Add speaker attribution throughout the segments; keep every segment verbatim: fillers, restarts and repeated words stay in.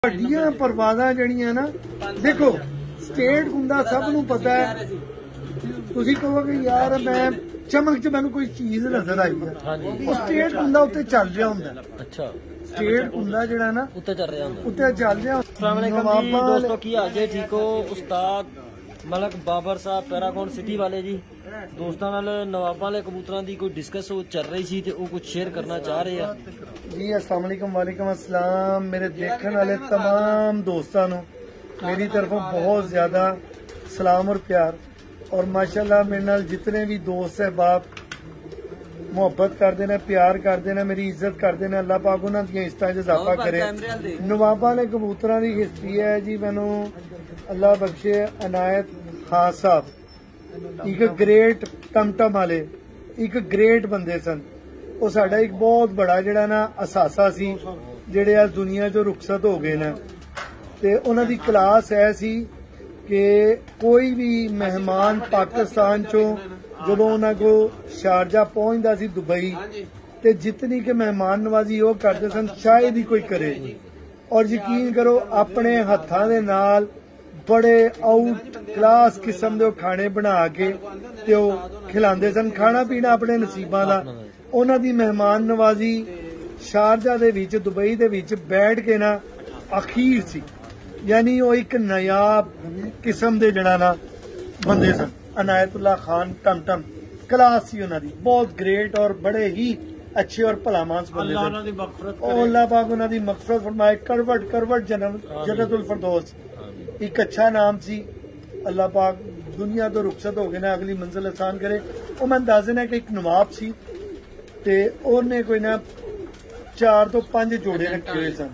Speaker 1: ਵੱਡੀਆਂ ਪਰਵਾਜ਼ਾਂ ਜਿਹੜੀਆਂ ਨਾ ਦੇਖੋ ਸਟੇਟ ਹੁੰਦਾ ਸਭ ਨੂੰ ਪਤਾ ਹੈ। ਤੁਸੀਂ ਕਹੋਗੇ ਯਾਰ ਮੈਂ ਚਮਕ ਚ ਮੈਨੂੰ ਕੋਈ ਚੀਜ਼ ਨਜ਼ਰ ਆਈ ਹੈ, ਉਹ ਸਟੇਟ ਹੁੰਦਾ ਉੱਤੇ ਚੱਲ ਰਿਹਾ ਹੁੰਦਾ। ਅੱਛਾ ਸਟੇਟ ਹੁੰਦਾ ਜਿਹੜਾ ਨਾ ਉੱਤੇ ਚੱਲ ਰਿਹਾ ਹੁੰਦਾ ਉੱਤੇ ਚੱਲ ਰਿਹਾ।
Speaker 2: अस्सलाम वालेकुम जी दोस्तों, की हाल जे ठीक हो? उस्ताद मलक बाबर साहब पैरागॉन सिटी वाले जी दोस्तों नाल नवाबां वाले कबूतरां दी कोई डिस्कस चल रही सी ते वो कुछ शेयर करना चाह रहे हैं
Speaker 1: जी। अस्सलाम वालेकुम। वालेकुम अस्सलाम। मेरे देखने वाले तमाम दोस्तों नूं मेरी तरफों बहुत ज्यादा सलाम और प्यार। और माशाल्लाह मेरे नाल जितने भी दोस्त है बाप मुहब्बत करते हैं, प्यार करते हैं, मेरी इज्जत करते हैं, अल्लाह पाक उन्हां दी इज्जतां च इजाफा करे। नवाबां वाले कबूतरां दी हिस्ट्री है जी, मैनू अल्लाह बख्शे अनायत खान साहब एक ग्रेट टमटम वाले एक ग्रेट बंदे सन। वो साडा एक बहुत बड़ा जिहड़ा ना असासा सी जिहड़े अज दुनिया चों रुखसत हो गए ने। ते उन्हां दी क्लास ऐ सी कि कोई भी मेहमान पाकिस्तान चों ਜਦੋਂ ਉਹਨਾਂ ਕੋ ਸ਼ਾਰਜਾ ਪਹੁੰਚਦਾ ਸੀ ਦੁਬਈ ਤੇ ਜਿਤਨੀ ਕਿ ਮਹਿਮਾਨ ਨਵਾਜ਼ੀ ਉਹ ਕਰਦੇ ਸਨ ਸ਼ਾਇਦ ਹੀ ਕੋਈ ਕਰੇ। ਔਰ ਯਕੀਨ ਕਰੋ ਆਪਣੇ ਹੱਥਾਂ ਦੇ ਨਾਲ ਬੜੇ ਆਊਟ ਕਲਾਸ ਕਿਸਮ ਦੇ ਖਾਣੇ ਬਣਾ ਕੇ ਤੇ ਉਹ ਖਿਲਾਉਂਦੇ ਸਨ। ਖਾਣਾ ਪੀਣਾ ਆਪਣੇ ਨਸੀਬਾਂ ਦਾ। ਉਹਨਾਂ ਦੀ ਮਹਿਮਾਨ ਨਵਾਜ਼ੀ ਸ਼ਾਰਜਾ ਦੇ ਵਿੱਚ ਦੁਬਈ ਦੇ ਵਿੱਚ ਬੈਠ ਕੇ ਨਾ ਅਖੀਰ ਸੀ, ਯਾਨੀ ਉਹ ਇੱਕ ਨਾਯਾਬ ਕਿਸਮ ਦੇ ਜਿਹੜਾ ਨਾ ਬੰਦੇ ਸਨ। अनायतुल्लाह खान टमटम क्लास सी उन्होंने बहुत ग्रेट और बड़े ही अच्छे और भलामानस बंदे अल्लाह पाक उन्होंने मगफरत फरमाए। करवट करवट जन्नतुल फिरदौस एक अच्छा नाम सी। अल्लाह पाक दुनिया तो रुखसत हो गए ना, अगली मंजिल आसान करे। वो मैं दस देना कि एक नवाब सी ते उन्हें कोई ना चार तो पांच जोड़े रखे हुए सन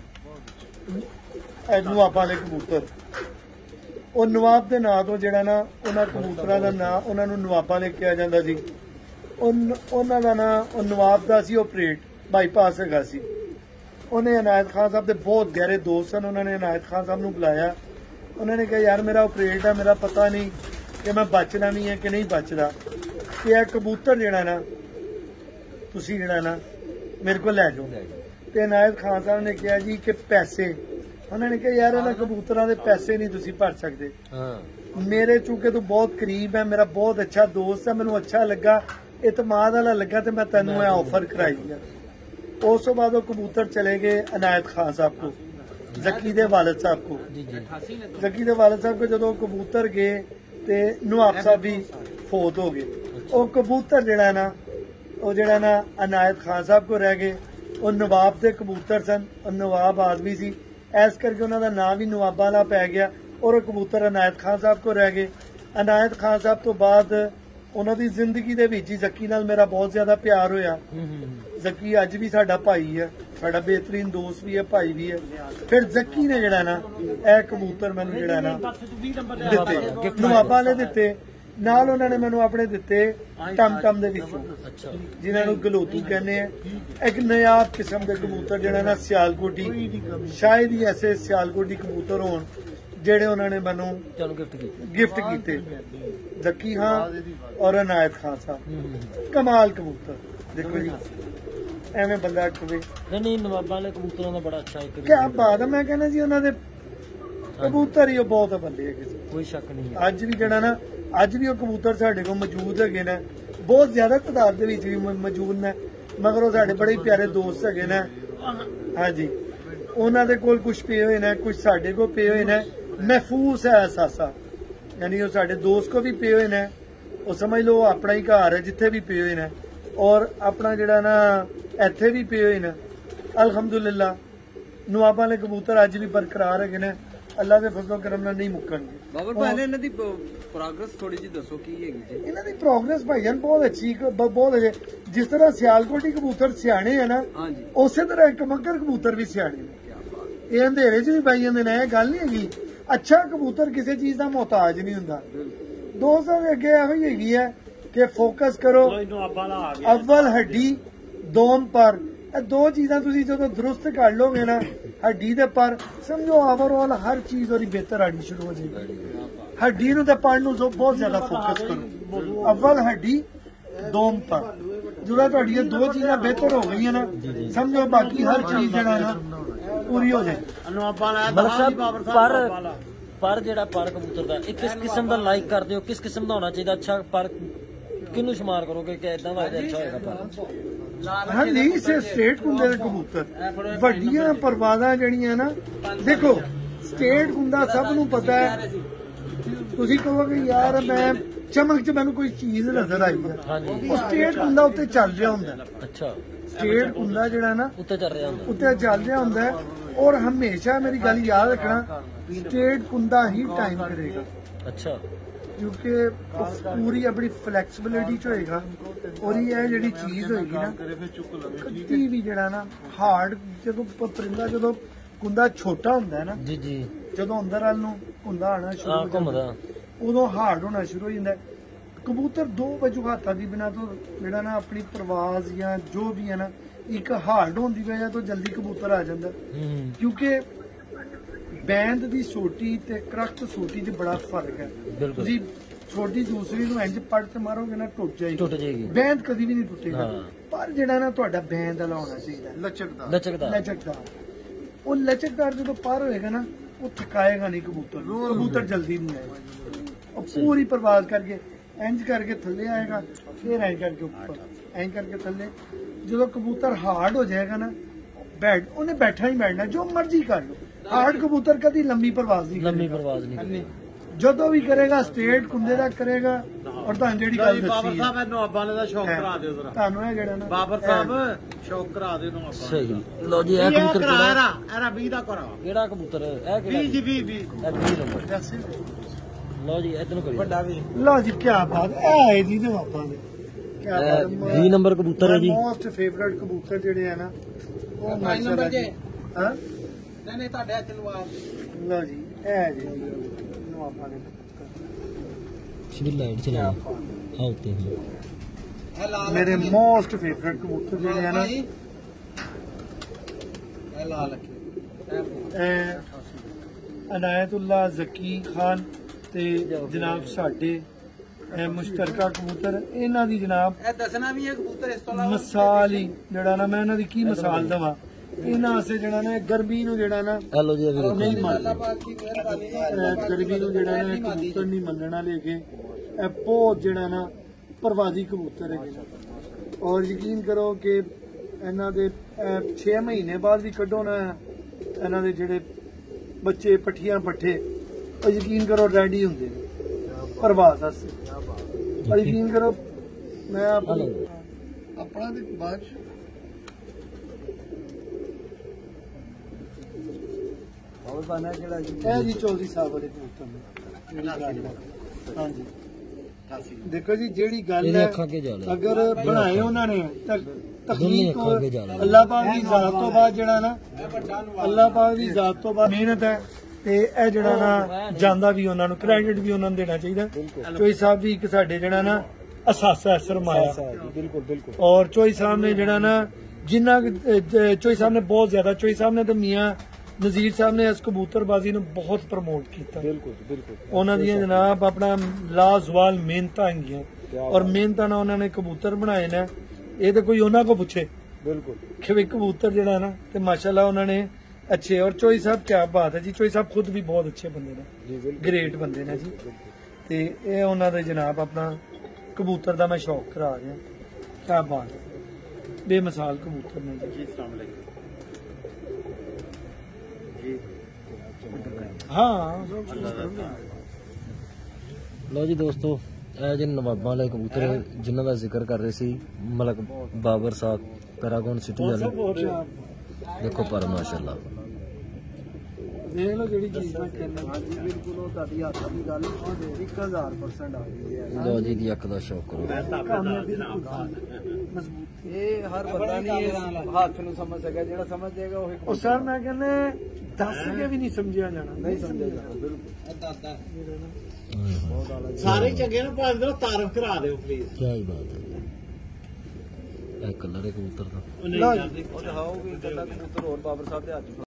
Speaker 1: नवाबां वाले कबूतर। ਉਹ ਨਵਾਬ ਦੇ ਨਾਂ ਤੋਂ ਜਿਹੜਾ ਨਾ ਉਹਨਾਂ ਕਬੂਤਰਾਂ ਦਾ ਨਾਂ ਉਹਨਾਂ ਨੂੰ ਨਵਾਬਾਂ ਨੇ ਕਿਹਾ ਜਾਂਦਾ ਸੀ। ਉਹਨਾਂ ਦਾ ਨਾਂ ਉਹ ਨਵਾਬ ਦਾ ਸੀ, ਉਹ ਪਰੇਡ ਬਾਈਪਾਸ ਹੈਗਾ ਸੀ। ਉਹਨੇ ਅਨਾਇਤ ਖਾਨ ਸਾਹਿਬ ਦੇ ਬਹੁਤ ਗਹਿਰੇ ਦੋਸਤ ਸਨ। ਉਹਨਾਂ ਨੇ ਅਨਾਇਤ ਖਾਨ ਸਾਹਿਬ ਨੂੰ ਬੁਲਾਇਆ। ਉਹਨਾਂ ਨੇ ਕਿਹਾ ਯਾਰ ਮੇਰਾ ਆਪਰੇਟ ਹੈ, ਮੇਰਾ ਪਤਾ ਨਹੀਂ ਕਿ ਮੈਂ ਬਚਣਾ ਵੀ ਹੈ ਕਿ ਨਹੀਂ ਬਚਦਾ, ਕਿ ਇਹ ਕਬੂਤਰ ਜਿਹੜਾ ਨਾ ਤੁਸੀਂ ਜਿਹੜਾ ਨਾ ਮੇਰੇ ਕੋਲ ਲੈ ਜਾਓ। ਤੇ ਅਨਾਇਤ ਖਾਨ ਸਾਹਿਬ ਨੇ ਕਿਹਾ ਜੀ ਕਿ ਪੈਸੇ, उन्होंने कहा यार इन्होंने कबूतरों के पैसे नहीं तुसी भर सकते। मेरे चूंकि तू बहुत करीब है, मेरा बहुत अच्छा दोस्त है, मैनू अच्छा लगा, इतमाद वाला लगा तो मैं तेन ऑफर कराई है। उस तो बाद कबूतर चले गए अनायत खान साहब को, जकी दे वालिद साहब को। जकी दे वालिद साहब को जो कबूतर गए तो नवाब साहब भी फौत हो गए। वो कबूतर जड़ा ना वो जड़ा ना अनायत खान साहब को रह गए। वो नवाब के कबूतर सन, नवाब आदमी सी, इस करके उन्होंने नाम भी नवाबा वाला पै गया। और कबूतर अनायत खान साहब को रह गए। अनायत खान साहब तो बाद उन्होंने जिंदगी दे विच जक्की नाल मेरा बहुत ज्यादा प्यार होया। जक्की अज भी साडा भाई है, साडा बेहतरीन दोस्त भी है, भाई भी है। फिर जक्की ने जिहड़ा ना ए कबूतर मैनूं जिहड़ा ना दित्ते, नवाबा ने दित्ते, नाल उन्होंने मैनूं अपने दित्ते टमटम दे विचों, जिन्हां नूं गलोतू कहने हैं। एक नायाब किस्म के कबूतर जिहड़ा ना सियालकोटी, शायद ही ऐसे सियालकोटी कबूतर होण जिहड़े उन्होंने मैनूं गिफ्ट कीते। जक्की हां और अनायत खान साहब कमाल कबूतर। देखो जी एवें बंदा कवे
Speaker 2: नहीं नवाबां वाले कबूतरां दा बड़ा अच्छा एक
Speaker 1: क्या बात है। मैं कहना जी उन्हां दे कबूतर ही बहुत बंदे है,
Speaker 2: कोई शक नहीं।
Speaker 1: अज भी जिहड़ा ना अज भी वो कबूतर साडे कोल मौजूद है ने, बहुत ज्यादा तादाद दे विच भी मौजूद ने, मगर वो साडे बड़े प्यारे दोस्त है ने। हाँ जी उन्हां दे कोल कुछ पे हुए ने, कुछ साडे कोल पे हुए ने। महफूज है असासा, यानी वो साडे दोस्त को भी पे हुए ने, वो समझ लो अपना ही घर है जिथे भी पे हुए ने। और अपना जिहड़ा ना इत्थे भी पे हुए ने अल्हम्दुलिल्लाह। नवाबां वाले कबूतर अज भी बरकरार है ने, अल्लाह के फजलो करम नाल नहीं मुक्कणगे।
Speaker 3: बाबर पहले इन्हां दी प्रोग्रेस थोड़ी जी दसो की हैगी जी?
Speaker 1: इन्हां दी प्रोग्रेस भाईजान बहुत अच्छी, बहुत अच्छे। जिस तरह सियालकोटी कबूतर सियाणे है ना, उस तरह एक मगर कबूतर भी सियाणे ने। ये अंधेरे च भी पाई जांदे ने, गल नहीं हैगी। अच्छा कबूतर किसी चीज का मोहताज नहीं हुंदा। दोस्तों दे अगे एहो ही हैगी है कि फोकस करो अव्वल हड्डी दोम पर। दो चीजा तुसी जदों दुरुस्त कर लोगे ना हड्डी दे पर, समझो ओवरऑल हर चीज और बेहतर आनी शुरू हो जाएगी। हड्डी नूं ते पर नूं बहुत ज्यादा फोकस करो। अव्वल हड्डी दोम पर जो तुहाडियां दो चीजा बेहतर हो गई ना, समझो बाकी हर चीज जिहड़ा ना ਪੂਰੀ ਹੋ ਜਾਏ।
Speaker 2: ਮਲਕ ਸਾਹਿਬ ਪਰ ਪਰ ਜਿਹੜਾ ਪਰ ਕਬੂਤਰ ਦਾ ਇਹ ਕਿਸ ਕਿਸਮ ਦਾ ਲਾਈਕ ਕਰਦੇ ਹੋ, ਕਿਸ ਕਿਸਮ ਦਾ ਹੋਣਾ ਚਾਹੀਦਾ? ਅੱਛਾ ਪਰ ਕਿਹਨੂੰ ਸ਼ੁਮਾਰ ਕਰੋਗੇ ਕਿ ਇਦਾਂ ਦਾ ਅੱਛਾ ਹੋਏਗਾ ਪਰ?
Speaker 1: ਹਾਂ ਨਹੀਂ ਸੇ ਸਟੇਟ ਕੁੰਦੇ ਦੇ ਕਬੂਤਰ ਵੱਡੀਆਂ ਪਰਵਾਜ਼ਾਂ ਜਿਹੜੀਆਂ ਨਾ, ਦੇਖੋ ਸਟੇਟ ਕੁੰਦਾ ਸਭ ਨੂੰ ਪਤਾ ਹੈ। ਤੁਸੀਂ ਕਹੋਗੇ ਯਾਰ ਮੈਂ ਚਮਕ ਚ ਮੈਨੂੰ ਕੋਈ ਚੀਜ਼ ਨਜ਼ਰ ਆਈ ਹੈ, ਉਹ ਸਟੇਟ ਕੁੰਦਾ ਉੱਤੇ ਚੱਲ ਰਿਹਾ ਹੁੰਦਾ।
Speaker 2: ਅੱਛਾ
Speaker 1: ਸਟੇਟ ਕੁੰਦਾ ਜਿਹੜਾ ਨਾ
Speaker 2: ਉੱਤੇ ਚੱਲ ਰਿਹਾ ਹੁੰਦਾ,
Speaker 1: ਉੱਤੇ ਚੱਲ ਰਿਹਾ ਹੁੰਦਾ ਹੈ। ਔਰ ਹਮੇਸ਼ਾ ਮੇਰੀ ਗੱਲ ਯਾਦ ਰੱਖਣਾ, ਸਟੇਟ ਕੁੰਦਾ ਹੀ ਟਾਈਮ ਕਰੇਗਾ।
Speaker 2: ਅੱਛਾ
Speaker 1: ਕਿਉਂਕਿ ਉਹ ਪੂਰੀ ਆਪਣੀ ਫਲੈਕਸੀਬਿਲਿਟੀ ਚ ਹੋਏਗਾ। ਔਰ ਇਹ ਜਿਹੜੀ ਚੀਜ਼ ਹੋਏਗੀ ਨਾ, ਕਦੀ ਵੀ ਜਿਹੜਾ ਨਾ ਹਾਰਡ, ਜਦੋਂ ਪਰਿੰਦਾ ਜਦੋਂ ਕੁੰਦਾ ਛੋਟਾ ਹੁੰਦਾ ਹੈ ਨਾ,
Speaker 2: ਜੀ ਜੀ
Speaker 1: ਜਦੋਂ ਅੰਦਰ ਵੱਲ ਨੂੰ ਕੁੰਦਾ ਆਣਾ ਸ਼ੁਰੂ
Speaker 2: ਆ
Speaker 1: ਹੋ ਜਾਂਦਾ
Speaker 2: ਘੁੰਮਦਾ
Speaker 1: ਉਦੋਂ ਹਾਰਡ ਹੋਣਾ ਸ਼ੁਰੂ ਹੋ ਜਾਂਦਾ। ਕਬੂਤਰ ਦੋ ਵਜੂਹਾਤਾਂ ਦੀ ਬਿਨਾਂ ਤੋਂ ਜਿਹੜਾ ਨਾ ਆਪਣੀ ਪ੍ਰਵਾਜ਼ ਜਾਂ ਜੋ ਵੀ ਹੈ ਨਾ, ਇੱਕ ਹਾਰਡ ਹੋਣ ਦੀ ਵਜ੍ਹਾ ਤੋਂ ਜਲਦੀ ਕਬੂਤਰ ਆ ਜਾਂਦਾ।
Speaker 2: ਹੂੰ
Speaker 1: ਕਿਉਂਕਿ ਬੈਂਦ ਦੀ ਸੋਟੀ ਤੇ ਕਰਖਤ ਸੋਟੀ 'ਚ ਬੜਾ ਫਰਕ ਹੈ।
Speaker 2: ਬਿਲਕੁਲ
Speaker 1: ਤੁਸੀਂ ਸੋਟੀ ਦੂਸਰੀ ਨੂੰ ਇੰਜ ਪੜ ਤੇ ਮਾਰੋਗੇ ਨਾ, ਟੁੱਟ ਜਾਏਗੀ,
Speaker 2: ਟੁੱਟ ਜਾਏਗੀ।
Speaker 1: ਬੈਂਦ ਕਦੀ ਵੀ ਨਹੀਂ ਟੁੱਟੇਗਾ।
Speaker 2: ਹਾਂ।
Speaker 1: ਪਰ ਜਿਹੜਾ ਨਾ ਤੁਹਾਡਾ ਬੈਂਦ ਵਾਲਾ ਹੋਣਾ ਚਾਹੀਦਾ,
Speaker 3: ਲਚਕਦਾਰ
Speaker 2: ਲਚਕਦਾ
Speaker 1: ਲਚਕਦਾਰ। ਉਹ ਲਚਕਦਾਰ ਜਦੋਂ ਪਾਰ ਹੋਏਗਾ ਨਾ, ਉਹ ਥਕਾਏਗਾ ਨਹੀਂ ਕਬੂਤਰ ਨੂੰ, ਕਬੂਤਰ ਜਲਦੀ ਨਹੀਂ ਆਏਗਾ। ਉਹ ਪੂਰੀ ਪ੍ਰਵਾਜ਼ ਕਰਕੇ ਇੰਜ ਕਰਕੇ ਥੱਲੇ ਆਏਗਾ, ਫਿਰ ਇੰਜ ਕਰਕੇ ਉੱਪਰ, ਇੰਜ ਕਰਕੇ ਥੱਲੇ। ਜਦੋਂ ਕਬੂਤਰ ਹਾਰਡ ਹੋ ਜਾਏਗਾ ਨਾ, ਬੈਠ ਉਹਨੇ ਬੈਠਾ ਹੀ ਬੈਠਣਾ, ਜੋ ਮਰਜ਼ੀ ਕਰ ਲਓ। ਹਾਰਡ ਕਬੂਤਰ ਕਦੀ ਲੰਮੀ ਪ੍ਰਵਾਜ਼ ਨਹੀਂ
Speaker 2: ਲੰਮੀ
Speaker 1: ਕਰੇਗਾ।
Speaker 2: ਪ੍ਰਵਾਜ਼ ਨਹੀਂ
Speaker 1: ਜਦੋਂ ਵੀ ਕਰੇਗਾ ਸਟੇਟ ਕੁੰਦੇ ਦਾ ਕਰੇਗਾ। ਔਰ ਤੁਹਾਨੂੰ ਜਿਹੜੀ ਗੱਲ
Speaker 3: ਬਾਬਰ
Speaker 1: ਦੱਸੀ
Speaker 3: ਸਾਹਿਬ ਇਹਨੂੰ ਆਪਾਂ ਨੇ ਦਾ ਸ਼ੌਕ ਕਰਾ ਦਿਓ ਜ਼ਰਾ।
Speaker 1: ਤੁਹਾਨੂੰ ਇਹ ਜਿਹੜਾ ਨਾ
Speaker 3: ਬਾਬਰ ਸਾਹਿਬ ਸ਼ੌਕ ਕਰਾ ਦਿਓ ਇਹਨੂੰ ਆਪਾਂ।
Speaker 2: ਸਹੀ। ਲੋ ਜੀ ਇਹ ਕਬੂਤਰ
Speaker 3: ਕਰਾ
Speaker 2: ਕਿਹੜਾ
Speaker 3: ਰਾ ਇਹਦਾ ਵੀਹ ਦਾ ਕਰਾ।
Speaker 2: ਕਿਹੜਾ ਕਬੂਤਰ ਹੈ? ਇਹ ਕਿਹੜਾ
Speaker 3: ਵੀਹ ਜੀ ਵੀਹ ਵੀਹ
Speaker 2: ਇਹ ਵੀਹ ਨੰਬਰ। ਲੋ ਜੀ ਇਧਰ ਨੂੰ ਕਰੀ
Speaker 3: ਵੱਡਾ ਵੀ।
Speaker 1: ਲਓ ਜੀ ਕੀ ਬਾਤ ਹੈ, ਇਹ ਆਏ ਜੀ ਜਵਾਬਾਂ ਦੇ ਕੀ ਬਾਤ ਹੈ।
Speaker 2: ਵੀਹ ਨੰਬਰ ਕਬੂਤਰ ਹੈ ਜੀ।
Speaker 1: ਮੋਸਟ ਫੇਵਰਿਟ ਕਬੂਤਰ ਜਿਹੜੇ ਆ ਨਾ, ਉਹ
Speaker 3: ਪੰਜ
Speaker 1: ਮਾਸ਼ਾਅੱਲਾ
Speaker 3: ਨੰਬਰ
Speaker 1: ਜੀ।
Speaker 3: ਜੇ।
Speaker 1: ਹਾਂ
Speaker 3: ਨਹੀਂ ਨਹੀਂ ਤੁਹਾਡੇ ਹੱਥ ਲਵਾ।
Speaker 1: ਲਓ ਜੀ ਇਹ ਜੀ ਨਵਾਬਾਂ ਦੇ
Speaker 2: ਸ਼ਿਵ ਲਾਈਟ ਚਲਾ ਹਾਂ ਉੱਤੇ
Speaker 3: ਇਹ ਲਾਲ
Speaker 1: ਮੇਰੇ ਮੋਸਟ ਫੇਵਰਿਟ ਕਬੂਤਰ ਜਿਹੜੇ ਆ ਨਾ,
Speaker 3: ਇਹ ਲਾਲ ਅੱਖੀ।
Speaker 1: ਇਹ ਅਨਾਇਤੁੱਲਾ ਜ਼ਕੀ ਖਾਨ ਤੇ ਜਨਾਬ ਸਾਡੇ ਇਹ ਮੁਸ਼ਤਰਕਾ ਕਬੂਤਰ, ਇਹਨਾਂ ਦੀ ਜਨਾਬ
Speaker 3: ਇਹ ਦੱਸਣਾ ਵੀ ਹੈ ਕਬੂਤਰ ਇਸ ਤੋਂ ਇਲਾਵਾ
Speaker 1: ਮਿਸਾਲ ਹੀ ਜਿਹੜਾ ਨਾ, ਮੈਂ ਇਹਨਾਂ ਦੀ ਕੀ ਮਿਸਾਲ ਦਵਾਂ। ਇਹਨਾਂ ਵਾਸਤੇ ਜਿਹੜਾ ਨਾ ਗਰਮੀ ਨੂੰ ਜਿਹੜਾ ਨਾ
Speaker 2: ਹੈਲੋ ਜੀ ਵੀਰੇ
Speaker 1: ਨਹੀਂ ਮੰਨਦੇ,
Speaker 3: ਅੱਲਾਹ ਪਾਕ ਦੀ ਮਿਹਰਬਾਨੀ
Speaker 1: ਇਹ ਗਰਮੀ ਨੂੰ ਜਿਹੜਾ ਨਾ ਇਹ ਕਬੂਤਰ ਨਹੀਂ ਮੰਨਣਾ ਲੈ ਕੇ। ਇਹ ਬਹੁਤ ਜਿਹੜਾ ਨਾ ਪਰਵਾਜ਼ੀ ਕਬੂਤਰ ਹੈਗੇ ਨੇ। ਔਰ ਯਕੀਨ ਕਰੋ ਕਿ ਇਹਨਾਂ ਦੇ ਛੇ ਮਹੀਨੇ ਬਾਅਦ ਵੀ ਕੱਢੋ ਨਾ, ਇਹਨਾਂ ਦੇ ਜਿਹੜੇ ਬੱਚੇ ਪੱਠੀਆਂ ਪੱਠੇ, ਉਹ ਯਕੀਨ ਕਰੋ ਰੈਡੀ ਹੁੰਦੇ ਨੇ ਪਰਵਾਜ਼ ਵਾਸਤੇ। ਔਰ ਯਕੀਨ ਕਰੋ ਮੈਂ ਆਪਣੀ ਆਪਣਾ ਤੇ ਬਾਅਦ ਹੋਰ ਬਾਨਾ ਜਿਹੜਾ ਇਹ ਜੀ ਚੌਧਰੀ ਸਾਹਿਬ ਵਾਲੇ ਕਬੂਤਰ ਨੇ ਜਿਹੜੀ ਗੱਲ ਹੈ। ਹਾਂਜੀ ਦੇਖੋ ਜੀ ਜਿਹੜੀ ਗੱਲ
Speaker 2: ਇਹਦੇ
Speaker 1: ਹੈ,
Speaker 2: ਅੱਖਾਂ ਅੱਗੇ ਜਾ ਲੈ।
Speaker 1: ਅਗਰ ਬਣਾਏ ਉਹਨਾਂ ਨੇ ਤਾਂ ਤਕਲੀਫ
Speaker 2: ਅੱਖਾਂ ਅੱਗੇ ਜਾ ਲੈ।
Speaker 1: ਅੱਲਾਹ ਪਾਕ ਦੀ ਜ਼ਾਤ ਤੋਂ ਬਾਅਦ ਜਿਹੜਾ ਨਾ, ਅੱਲਾਹ ਪਾਕ ਦੀ ਜ਼ਾਤ ਤੋਂ ਬਾਅਦ ਮਿਹਨਤ ਹੈ। ਤੇ ਇਹ ਜਿਹੜਾ ਨਾ ਜਾਂਦਾ ਵੀ ਉਹਨਾਂ ਨੂੰ, ਕ੍ਰੈਡਿਟ ਵੀ ਉਹਨਾਂ ਨੂੰ ਦੇਣਾ ਚਾਹੀਦਾ। ਚੋਈ ਸਾਹਿਬ ਵੀ ਇੱਕ ਸਾਡੇ ਜਿਹੜਾ ਨਾ ਅਸਾਸਾ ਸਰਮਾਇਆ।
Speaker 2: ਬਿਲਕੁਲ ਬਿਲਕੁਲ।
Speaker 1: ਔਰ ਚੋਈ ਸਾਹਿਬ ਨੇ ਜਿਹੜਾ ਨਾ ਜਿੰਨਾ ਚੋਈ ਸਾਹਿਬ ਨੇ ਬਹੁਤ ਜ਼ਿਆਦਾ, ਚੋਈ ਸਾਹਿਬ ਨੇ ਤਾਂ ਮੀਆਂ ਨਜ਼ੀਰ ਸਾਹਿਬ ਨੇ ਇਸ ਕਬੂਤਰਬਾਜ਼ੀ ਨੂੰ ਬਹੁਤ ਪ੍ਰਮੋਟ ਕੀਤਾ।
Speaker 2: ਬਿਲਕੁਲ ਬਿਲਕੁਲ।
Speaker 1: ਉਹਨਾਂ ਦੀਆਂ ਜਨਾਬ ਆਪਣਾ ਲਾਜ਼ਵਾਲ ਮਿਹਨਤਾਂ ਹੈਗੀਆਂ। ਔਰ ਮਿਹਨਤਾਂ ਨਾਲ ਉਹਨਾਂ ਨੇ ਕਬੂਤਰ ਬਣਾਏ ਨੇ। ਇਹ ਤਾਂ ਕੋਈ ਉਹਨਾਂ ਕੋ ਪੁੱਛੇ
Speaker 2: ਬਿਲਕੁਲ
Speaker 1: ਕਿ ਵੀ ਕਬੂਤਰ ਜਿਹੜਾ ਨਾ, ਤੇ ਮਾਸ਼ਾਅੱਲਾ ਉਹਨਾਂ ਨੇ ਅੱਛੇ। ਔਰ ਚੋਈ ਸਾਹਿਬ ਕੀ ਬਾਤ ਹੈ ਜੀ, ਚੋਈ ਸਾਹਿਬ ਖੁਦ ਵੀ ਬਹੁਤ ਅੱਛੇ ਬੰਦੇ ਨੇ, ਗ੍ਰੇਟ ਬੰਦੇ ਨੇ ਜੀ। ਤੇ ਇਹ ਉਹਨਾਂ ਦੇ ਜਨਾਬ ਆਪਣਾ ਕਬੂਤਰ ਦਾ ਮੈਂ ਸ਼ੌਕ ਕਰਾ ਰਿਹਾ। ਕੀ ਬਾਤ ਹੈ, ਬੇਮਿਸਾਲ ਕਬੂਤਰ ਨੇ ਜੀ। ਹਾਂ
Speaker 2: ਲੋ ਜੀ ਦੋਸਤੋ, ਇਹ ਜਿਹੜੇ ਨਵਾਬਾਂ ਵਾਲੇ ਕਬੂਤਰ ਜਿਨ੍ਹਾਂ ਦਾ ਜ਼ਿਕਰ ਕਰ ਰਹੇ ਸੀ ਮਲਕ ਬਾਬਰ ਸਾਹਿਬ ਪੈਰਾਗਨ ਸਿਟੀ ਵਾਲੇ, ਦੇਖੋ ਪਰ ਮਾਸ਼ਾਅੱਲਾ
Speaker 1: ਦੇਖ ਲਓ ਜਿਹੜੀ ਚੀਜ਼ ਮੈਂ ਕਹਿੰਦਾ। ਹਾਂਜੀ ਬਿਲਕੁਲ, ਉਹ ਤੁਹਾਡੀ ਹੱਥ ਦੀ ਗੱਲ ਇੱਕ ਹਜ਼ਾਰ ਪਰਸੈਂਟ ਆ ਗਈ ਹੈ।
Speaker 2: ਲੋ ਜੀ ਦੀ ਅੱਖ ਦਾ ਸ਼ੌਕ ਕਰੋ।
Speaker 1: ਮਜ਼ਬੂਤ
Speaker 3: ਇਹ ਹਰ ਬੰਦਾ ਨਹੀਂ ਇਸ ਹੱਥ ਨੂੰ ਸਮਝ ਸਕਦਾ, ਜਿਹੜਾ ਸਮਝ ਜਾਏਗਾ ਉਹ
Speaker 1: ਉਹ ਸਰ ਮੈਂ ਕਹਿੰਦਾ ਦੱਸ ਕੇ ਵੀ ਨਹੀਂ ਸਮਝਿਆ ਜਾਣਾ,
Speaker 3: ਨਹੀਂ ਸਮਝਿਆ ਜਾਣਾ। ਬਿਲਕੁਲ ਇਹ ਦਾਦਾ
Speaker 1: ਸਾਰੇ ਚੰਗੇ ਨੂੰ ਭਾਵੇਂ ਦਿਓ, ਤਾਰਫ ਕਰਾ ਦਿਓ ਪਲੀਜ਼।
Speaker 2: ਕੀ ਹੀ ਬਾਤ ਹੈ। ਇਹ ਕਲਰ ਹੈ ਕਬੂਤਰ ਦਾ।
Speaker 1: ਲਓ ਜੀ
Speaker 3: ਉਹ ਦਿਖਾਓ ਵੀ ਗੱਲਾਂ ਕਬੂਤਰ ਹੋਰ ਬਾਬਰ ਸਾਹਿਬ ਦੇ ਹੱਥ